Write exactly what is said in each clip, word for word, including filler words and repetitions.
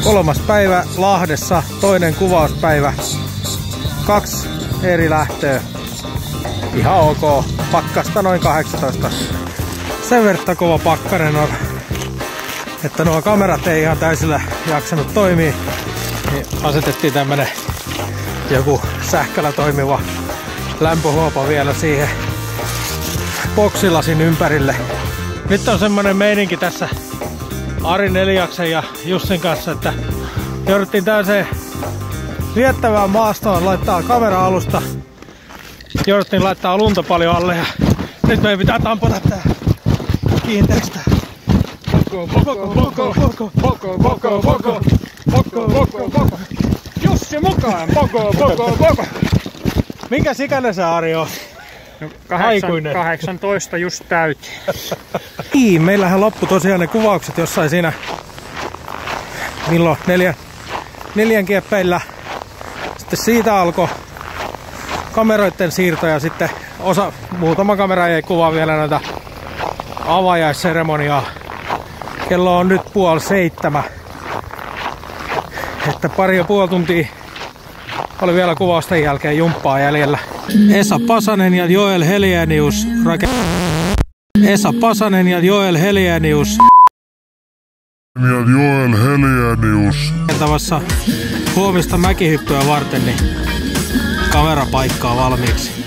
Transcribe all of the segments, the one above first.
Kolmas päivä Lahdessa, toinen kuvauspäivä. Kaksi eri lähtöä. Ihan ok. Pakkasta noin kahdeksantoista. Sen verran kova pakkanen on, että nuo kamerat ei ihan täysillä jaksanut toimia. Niin asetettiin tämmönen joku sähköllä toimiva lämpöhuopa vielä siihen boksilasin ympärille. Nyt on semmonen meininki tässä Ari Neliaksen ja Jussin kanssa, että jouduttiin täyseen viettävään maastoon laittaa kamera-alusta. Jouduttiin laittaa lunta paljon alle ja nyt meidän pitää tampata tää kiinteistä. Boko, boko, boko, boko, boko, boko, boko, boko, boko, boko. Jussi mukaan! Boko, boko, boko. Minkä ikäinen sä, Ari, on? No, kahdeksan, kahdeksantoista just täytti. Niin, meillähän loppui tosiaan ne kuvaukset jossain siinä milloin neljä, neljän kieppeillä. Sitten siitä alkoi kameroiden siirto ja sitten osa, muutama kamera ei kuvaa vielä näitä avajaisseremoniaa. Kello on nyt puoli seitsemän. Että pari ja puoli tuntia oli vielä kuvausten jälkeen jumppaa jäljellä. Esa Pasanen ja Joel Helienius rake... Esa Pasanen ja Joel Helienius ja Joel Helienius rakentavassa huomista mäkihyppyä varten, niin kamerapaikkaa valmiiksi.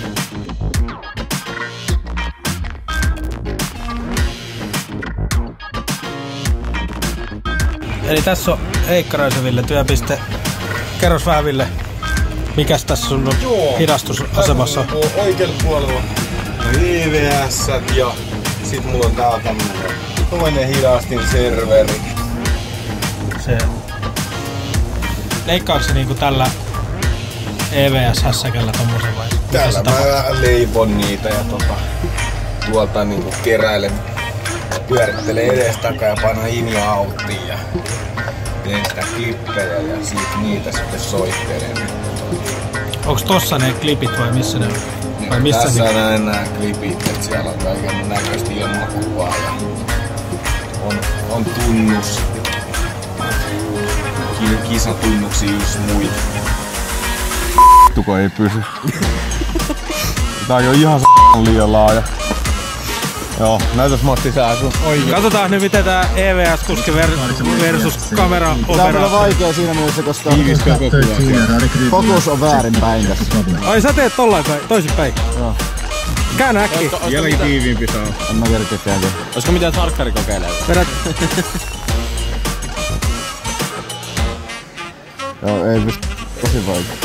Eli tässä on Heikka Räisöville työpiste. Kerros vähän, Ville, mikäs tässä sun hidastusasemassa on? Oikealla puolella I V S ja sit mulla on tää tämmönen toinen hidastin serveri. Se leikkaako se niinku tällä E V S-hässäkällä tommosen vai? Tällä mä leipon niitä ja tota, tuolta niinku keräilen, pyörittelee edes takaa ja painaa in ja outtiin ja teen sitä klippejä ja siitä niitä sitten soittelen. Onks tossa ne klipit vai missä ne on? Vai missä tässä se... näen nää klipit, et siellä on kaiken näköistä ilmakuvaa ja on, on tunnus. Kisatunnuksia just muita. Tuko ei pysy. Tää on jo ihan liian laaja. Joo, näytäs Matti sää sun. Katsotaan nyt miten tää E V S-kuski versus kamera-operaattori. Tää on kyllä vaikea siinä mielessä, koska fokus on väärinpäin tässä. Ai sä teet tollain päin, toisinpäin? Joo. Käännä äkkiä. Vieläkin tiiviimpi saa. En mä kerkeä tehdä. Olisiko mitään tarkkari kokeilee? Vedät. Joo, ei pysty. Tosi vaikea.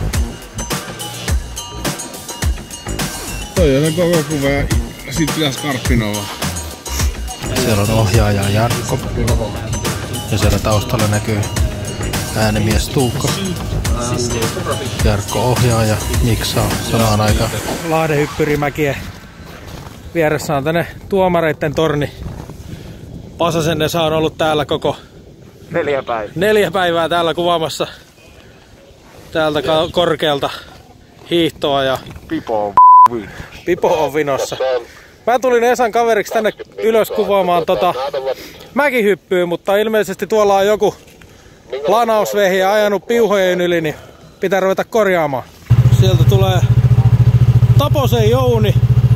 Toi on koko kuva ja sit pitäis karppinoa. Siellä on ohjaaja Jarkko. Ja siellä taustalla näkyy äänimies Tuukka. Jarkko ohjaa ja miksaa samaan aikaan. Lahden hyppyrimäkien vieressä on tänne tuomareitten torni. Pasasen Esa on ollut täällä koko Neljä päivää. neljä päivää täällä kuvaamassa täältä korkealta hiihtoa ja Pipo on Pipo on vinossa. Mä tulin Esan kaveriksi tänne ylös kuvaamaan tota mäkihyppyä, mutta ilmeisesti tuolla on joku lanausvehi ajanut piuhojen yli, niin pitää ruveta korjaamaan. Sieltä tulee Taposen Jouni.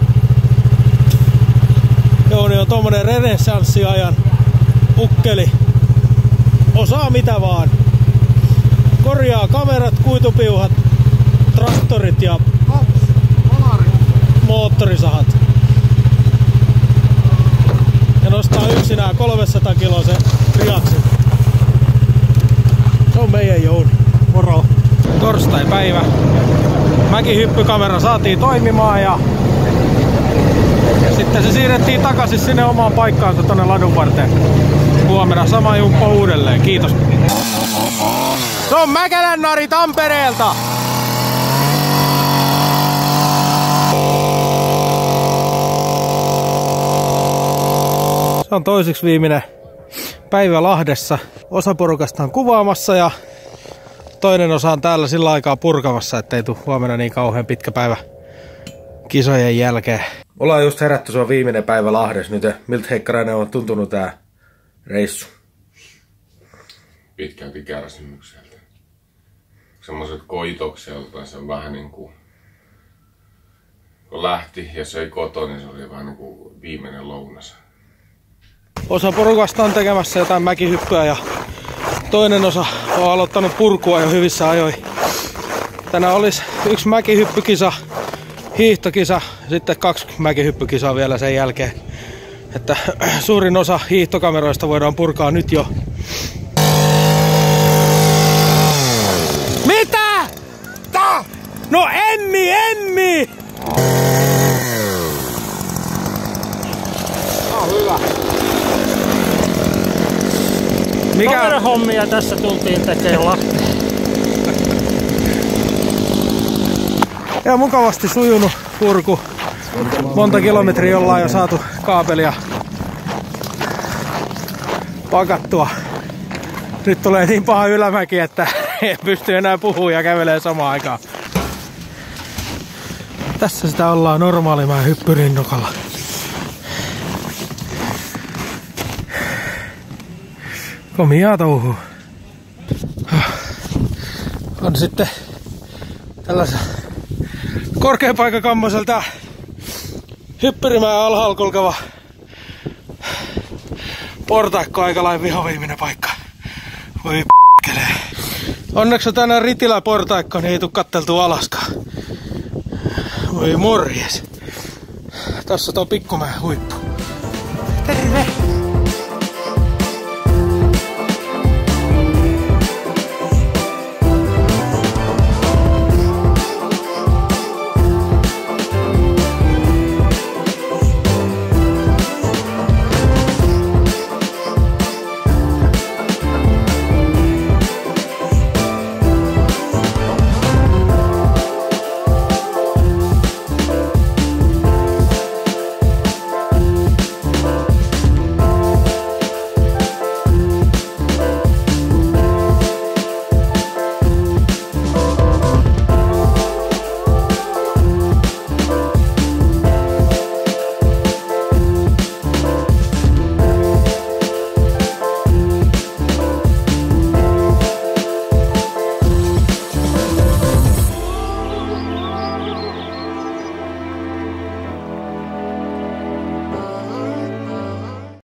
Jouni on tommonen renessanssiajan ukkeli. Osaa mitä vaan. Korjaa kamerat, kuitupiuhat, traktorit ja moottorisahat. Ja nostaa yksinään kolmesataa kiloa se riaksi. Se on meidän Jouni. Moro. Torstai-päivä. Mäkihyppykamera saatiin toimimaan ja sitten se siirrettiin takaisin sinne omaan paikkaansa tonne ladun varteen. Huomenna sama jumppa uudelleen. Kiitos. Se on Mäkelän Nari Tampereelta. Se on toiseksi viimeinen päivä Lahdessa. Osa porukasta on kuvaamassa ja toinen osa on täällä sillä aikaa purkamassa, ettei tule huomenna niin kauhean pitkä päivä kisojen jälkeen. Ollaan just herätty, se on viimeinen päivä Lahdessa nyt. Miltä Heikka Räinen on tuntunut tää reissu? pitkälti kärsimykseltä. Semmoiset koitokselta se on vähän niinku, kun lähti ja söi koton, niin se oli vähän niinku viimeinen lounas. Osa porukasta on tekemässä jotain mäkihyppyä ja toinen osa on aloittanut purkua jo hyvissä ajoin. Tänään olisi yksi mäkihyppykisa, hiihtokisa, sitten kaksi mäkihyppykisaa vielä sen jälkeen. Että suurin osa hiihtokameroista voidaan purkaa nyt jo. Mitä? Ta? No Emmi, Emmi! Ah, hyvä. Mikä kamerahommia tässä tultiin tekemään. Ja mukavasti sujunut purku. Monta kilometriä ollaan jo saatu kaapelia pakattua. Nyt tulee niin paha ylämäki, että ei pysty enää puhumaan ja kävelee samaan aikaan. Tässä sitä ollaan normaalimaan hyppyrinnokalla. Komiaa touhuu. On sitten tällaisen korkeapaikakammoiselta hyppyrimään alhaalla kulkeva portaikko aikalain vihoviiminen paikka. Voi p***kelee. Onneksi on tänään Ritilä portaikko, niin ei tuu katteltua alaskaan. Voi morjes. Tossa tuo Pikkumäen huippu. Terve!